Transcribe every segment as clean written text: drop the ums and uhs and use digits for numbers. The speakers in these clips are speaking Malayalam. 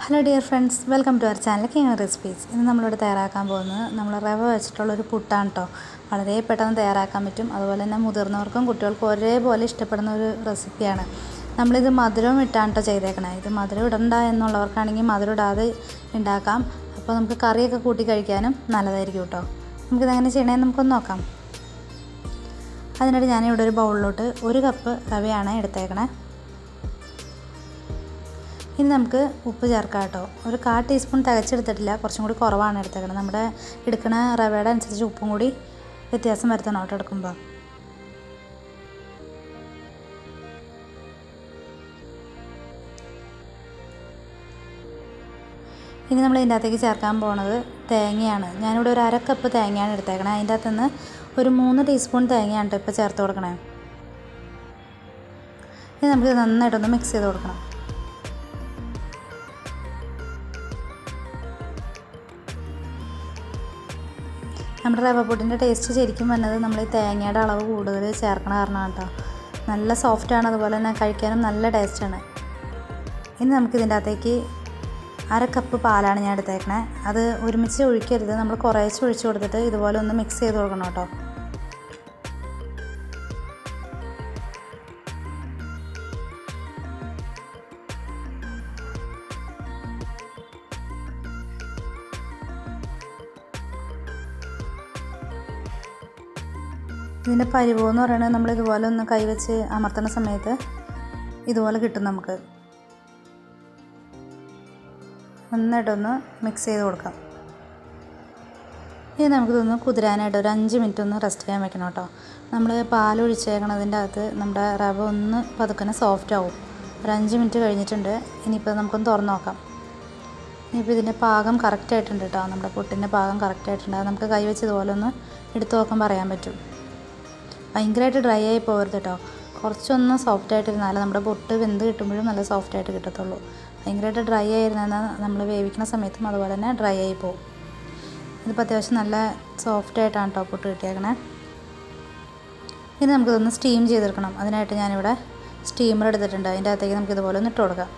Hello dear friends, welcome to our channel kiginirecipes. ഇന്ന് നമ്മളിവിടെ തയ്യാറാക്കാൻ പോകുന്നത് നമ്മൾ റവ വെച്ചിട്ടുള്ള ഒരു പുട്ടാണ് ട്ടോ. വളരെ പെട്ടെന്ന് തയ്യാറാക്കാൻ പറ്റും. അതുപോലെ തന്നെ മുതിർന്നവർക്കും കുട്ടികൾക്കും ഒരേപോലെ ഇഷ്ടപ്പെടുന്ന ഒരു റെസിപ്പിയാണ്. നമ്മളിത് മധുരം ഇട്ടാണ് ട്ടോ ചെയ്തേക്കണേ. ഇത് മധുരം ഇടണ്ട എന്നുള്ളവർക്കാണെങ്കിൽ മധുരം ഇടാതെ ഉണ്ടാക്കാം. അപ്പോൾ നമുക്ക് കറിയൊക്കെ കൂട്ടി കഴിക്കാനും നല്ലതായിരിക്കും ട്ടോ. നമുക്കിത് എങ്ങനെ ചെയ്യണമെന്ന് നമുക്കൊന്ന് നോക്കാം. അതിനായിട്ട് ഞാനിവിടെ ഒരു ബൗളിലോട്ട് 1 കപ്പ് റവയാണ് എടുത്തേക്കണേ. ഇനി നമുക്ക് ഉപ്പ് ചേർക്കാം കേട്ടോ. ഒരു 1/4 ടീസ്പൂൺ തികച്ചെടുത്തിട്ടില്ല, കുറച്ചും കൂടി കുറവാണ് എടുത്തേക്കണം. നമ്മുടെ എടുക്കുന്ന റവയുടെ അനുസരിച്ച് ഉപ്പും കൂടി വ്യത്യാസം വരുത്തണം കേട്ടോ എടുക്കുമ്പോൾ. ഇനി നമ്മൾ ഇതിൻ്റെ അകത്തേക്ക് ചേർക്കാൻ പോകുന്നത് തേങ്ങയാണ്. ഞാനിവിടെ ഒരു 1/2 കപ്പ് തേങ്ങയാണ് എടുത്തേക്കണേ. അതിൻ്റെ അകത്ത് നിന്ന് ഒരു 3 ടീസ്പൂൺ തേങ്ങയാണ് ഇപ്പോൾ ചേർത്ത് കൊടുക്കണേ. ഇനി നമുക്ക് നന്നായിട്ടൊന്ന് മിക്സ് ചെയ്ത് കൊടുക്കണം. നമ്മുടെ റവ പുട്ടിൻ്റെ ടേസ്റ്റ് ശരിക്കും വന്നത് നമ്മൾ ഈ തേങ്ങയുടെ അളവ് കൂടുതൽ ചേർക്കണ കാരണമാണ് കേട്ടോ. നല്ല സോഫ്റ്റാണ്, അതുപോലെ തന്നെ കഴിക്കാനും നല്ല ടേസ്റ്റാണ്. ഇനി നമുക്കിതിൻ്റെ അകത്തേക്ക് 1/2 കപ്പ് പാലാണ് ഞാൻ എടുത്തേക്കണേ. അത് ഒരുമിച്ച് ഒഴിക്കരുത്, നമ്മൾ കുറേശ്ശെ ഒഴിച്ച് കൊടുത്തിട്ട് ഇതുപോലെ ഒന്ന് മിക്സ് ചെയ്ത് കൊടുക്കണം കേട്ടോ. ഇതിൻ്റെ പരിവമെന്ന് പറയുന്നത് നമ്മൾ ഇതുപോലെ ഒന്ന് കൈവച്ച് അമർത്തുന്ന സമയത്ത് ഇതുപോലെ കിട്ടും. നമുക്ക് നന്നായിട്ടൊന്ന് മിക്സ് ചെയ്ത് കൊടുക്കാം. ഇനി നമുക്കിതൊന്ന് കുതിരാനായിട്ട് ഒരു 5 മിനിറ്റ് ഒന്ന് റെസ്റ്റ് ചെയ്യാൻ വെക്കണം കേട്ടോ. നമ്മൾ പാലൊഴിച്ചേക്കണതിൻ്റെ അകത്ത് നമ്മുടെ റവ ഒന്ന് പതുക്കനെ സോഫ്റ്റ് ആവും. ഒരു 5 മിനിറ്റ് കഴിഞ്ഞിട്ടുണ്ട്. ഇനിയിപ്പോൾ നമുക്കൊന്ന് തുറന്ന് നോക്കാം. ഇനിയിപ്പോൾ ഇതിൻ്റെ പാകം കറക്റ്റായിട്ടുണ്ട് കേട്ടോ. നമ്മുടെ പുട്ടിൻ്റെ പാകം കറക്റ്റായിട്ടുണ്ട്. അത് നമുക്ക് കൈവച്ച് ഇതുപോലെ ഒന്ന് എടുത്ത് നോക്കുമ്പോൾ അറിയാൻ പറ്റും. ഭയങ്കരമായിട്ട് ഡ്രൈ ആയി പോകരുത് കേട്ടോ. കുറച്ചൊന്ന് സോഫ്റ്റായിട്ടിരുന്നാലും നമ്മുടെ പുട്ട് വെന്ത് കിട്ടുമ്പോഴും നല്ല സോഫ്റ്റായിട്ട് കിട്ടത്തുള്ളൂ. ഭയങ്കരമായിട്ട് ഡ്രൈ ആയിരുന്നാൽ നമ്മൾ വേവിക്കുന്ന സമയത്തും അതുപോലെ തന്നെ ഡ്രൈ ആയി പോകും. ഇതിപ്പോൾ അത്യാവശ്യം നല്ല സോഫ്റ്റായിട്ടാണ് കേട്ടോ പുട്ട് കിട്ടിയേക്കണേ. ഇനി നമുക്കിതൊന്ന് സ്റ്റീം ചെയ്തെടുക്കണം. അതിനായിട്ട് ഞാനിവിടെ സ്റ്റീമർ എടുത്തിട്ടുണ്ട്. അതിൻ്റെ അകത്തേക്ക് നമുക്ക് ഇതുപോലെ ഒന്ന് ഇട്ട് കൊടുക്കാം.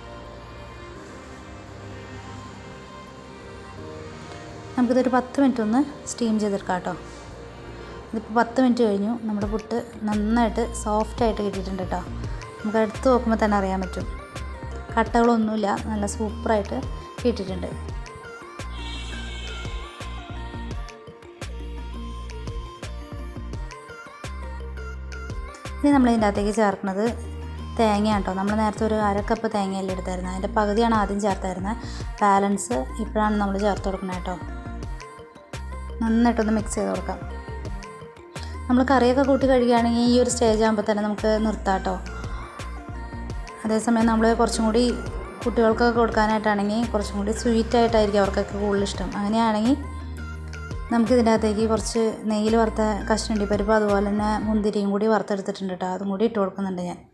നമുക്കിതൊരു 10 മിനിറ്റ് ഒന്ന് സ്റ്റീം ചെയ്തെടുക്കാം കേട്ടോ. ഇതിപ്പോൾ 10 മിനിറ്റ് കഴിഞ്ഞു. നമ്മുടെ പുട്ട് നന്നായിട്ട് സോഫ്റ്റായിട്ട് കിട്ടിയിട്ടുണ്ട് കേട്ടോ. നമുക്ക് എടുത്ത് നോക്കുമ്പോൾ തന്നെ അറിയാൻ പറ്റും. കട്ടകളൊന്നുമില്ല, നല്ല സൂപ്പറായിട്ട് കിട്ടിയിട്ടുണ്ട്. ഇനി നമ്മളിതിൻ്റെ അകത്തേക്ക് ചേർക്കുന്നത് തേങ്ങയാണ് കേട്ടോ. നമ്മൾ നേരത്തെ ഒരു 1/2 കപ്പ് തേങ്ങയല്ലേ എടുത്തായിരുന്നത്. അതിൻ്റെ പകുതിയാണ് ആദ്യം ചേർത്തായിരുന്നത്. ബാലൻസ് ഇപ്പോഴാണ് നമ്മൾ ചേർത്ത് കൊടുക്കുന്നത് കേട്ടോ. നന്നായിട്ടൊന്ന് മിക്സ് ചെയ്ത് കൊടുക്കാം. നമ്മൾ കറിയൊക്കെ കൂട്ടി കഴിക്കുകയാണെങ്കിൽ ഈ ഒരു സ്റ്റേജ് ആകുമ്പോൾ തന്നെ നമുക്ക് നിർത്താം കേട്ടോ. അതേസമയം നമ്മൾ കുറച്ചും കൂടി കുട്ടികൾക്കൊക്കെ കൊടുക്കാനായിട്ടാണെങ്കിൽ കുറച്ചും കൂടി സ്വീറ്റായിട്ടായിരിക്കും അവർക്കൊക്കെ കൂടുതൽ ഇഷ്ടം. അങ്ങനെയാണെങ്കിൽ നമുക്കിതിൻ്റെ അകത്തേക്ക് കുറച്ച് നെയ്യിൽ വറുത്ത കശുവണ്ടി പരിപ്പ് അതുപോലെ തന്നെ മുന്തിരിയും കൂടി വറുത്തെടുത്തിട്ടുണ്ട് കേട്ടോ. അതും കൂടി ഇട്ട് കൊടുക്കുന്നുണ്ട് ഞാൻ.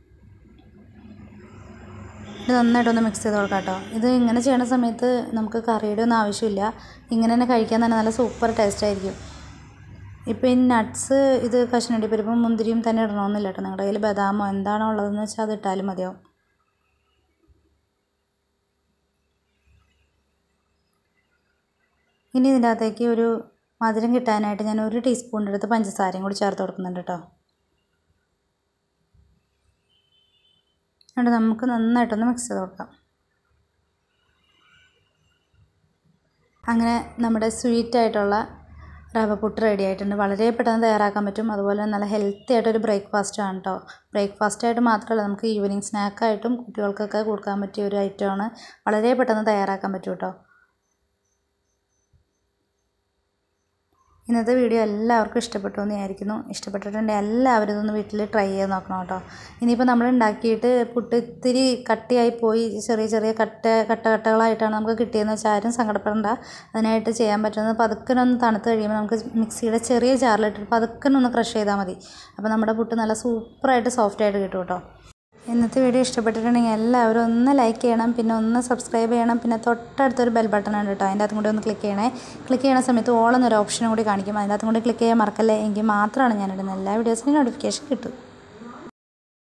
ഇത് നന്നായിട്ടൊന്ന് മിക്സ് ചെയ്ത് കൊടുക്കാം കേട്ടോ. ഇത് ഇങ്ങനെ ചെയ്യുന്ന സമയത്ത് നമുക്ക് കറിയുടെ ഒന്നും ആവശ്യമില്ല. ഇങ്ങനെ തന്നെ കഴിക്കാൻ തന്നെ നല്ല സൂപ്പർ ടേസ്റ്റ് ആയിരിക്കും. ഇപ്പോൾ ഈ നട്ട്സ് ഇത് കശുവണ്ടി പരിപ്പും മുന്തിരിയും തന്നെ ഇടണമെന്നില്ല കേട്ടോ. നിങ്ങളുടെ കയ്യിൽ ബദാമോ എന്താണോ ഉള്ളതെന്ന് വെച്ചാൽ അത് ഇട്ടാലും മതിയാവും. ഇനി ഇതിൻ്റെ അകത്തേക്ക് ഒരു മധുരം കിട്ടാനായിട്ട് ഞാൻ 1 ടീസ്പൂണിൻ്റെ അടുത്ത് പഞ്ചസാരയും കൂടി ചേർത്ത് കൊടുക്കുന്നുണ്ട് കേട്ടോ. എന്നിട്ട് നമുക്ക് നന്നായിട്ടൊന്ന് മിക്സ് ചെയ്ത് കൊടുക്കാം. അങ്ങനെ നമ്മുടെ സ്വീറ്റായിട്ടുള്ള റവ പുട്ട് റെഡി ആയിട്ടുണ്ട്. വളരെ പെട്ടെന്ന് തയ്യാറാക്കാൻ പറ്റും. അതുപോലെ നല്ല ഹെൽത്തി ആയിട്ടൊരു ബ്രേക്ക്ഫാസ്റ്റാണ് കേട്ടോ. ബ്രേക്ക്ഫാസ്റ്റായിട്ട് മാത്രമല്ല, നമുക്ക് ഈവനിങ് സ്നാക്കായിട്ടും കുട്ടികൾക്കൊക്കെ കൊടുക്കാൻ പറ്റിയ ഒരു ഐറ്റമാണ്. വളരെ പെട്ടെന്ന് തയ്യാറാക്കാൻ പറ്റും കേട്ടോ. ഇന്നത്തെ വീഡിയോ എല്ലാവർക്കും ഇഷ്ടപ്പെട്ടു എന്ന് വിചാരിക്കുന്നു. ഇഷ്ടപ്പെട്ടിട്ടുണ്ടെങ്കിൽ എല്ലാവരും ഇതൊന്ന് വീട്ടിൽ ട്രൈ ചെയ്ത് നോക്കണം കേട്ടോ. ഇനിയിപ്പോൾ നമ്മൾ ഉണ്ടാക്കിയിട്ട് പുട്ട് ഇത്തിരി കട്ടിയായി പോയി ചെറിയ ചെറിയ കട്ടകളായിട്ടാണ് നമുക്ക് കിട്ടിയതെന്ന് വെച്ചാൽ ആരും സങ്കടപ്പെടേണ്ട. അതിനായിട്ട് ചെയ്യാൻ പറ്റുന്നത് പതുക്കനൊന്ന് തണുത്ത് കഴിയുമ്പോൾ നമുക്ക് മിക്സിയുടെ ചെറിയ ജാറിലിട്ട് പതുക്കനൊന്ന് ക്രഷ് ചെയ്താൽ മതി. അപ്പോൾ നമ്മുടെ പുട്ട് നല്ല സൂപ്പറായിട്ട് സോഫ്റ്റായിട്ട് കിട്ടും കേട്ടോ. ഇന്നത്തെ വീഡിയോ ഇഷ്ടപ്പെട്ടിട്ടുണ്ടെങ്കിൽ എല്ലാവരും ഒന്ന് ലൈക്ക് ചെയ്യണം, പിന്നെ ഒന്ന് സബ്സ്ക്രൈബ് ചെയ്യണം. പിന്നെ തൊട്ടടുത്തൊരു ബെൽ ബട്ടൺ ഉണ്ട് കേട്ടോ. അതിൻ്റെ അകത്തും കൂടി ഒന്ന് ക്ലിക്ക് ചെയ്യണേ. ക്ലിക്ക് ചെയ്യുന്ന സമയത്ത് ഓൾ എന്നൊരു ഓപ്ഷനും കൂടി കാണിക്കും. അതിൻ്റെ അകത്തും കൂടി ക്ലിക്ക് ചെയ്യാൻ മറക്കല്ലേ. എങ്കിൽ മാത്രമാണ് ഞാനിടുന്ന എല്ലാ വീഡിയോസിനും നോട്ടിഫിക്കേഷൻ കിട്ടും.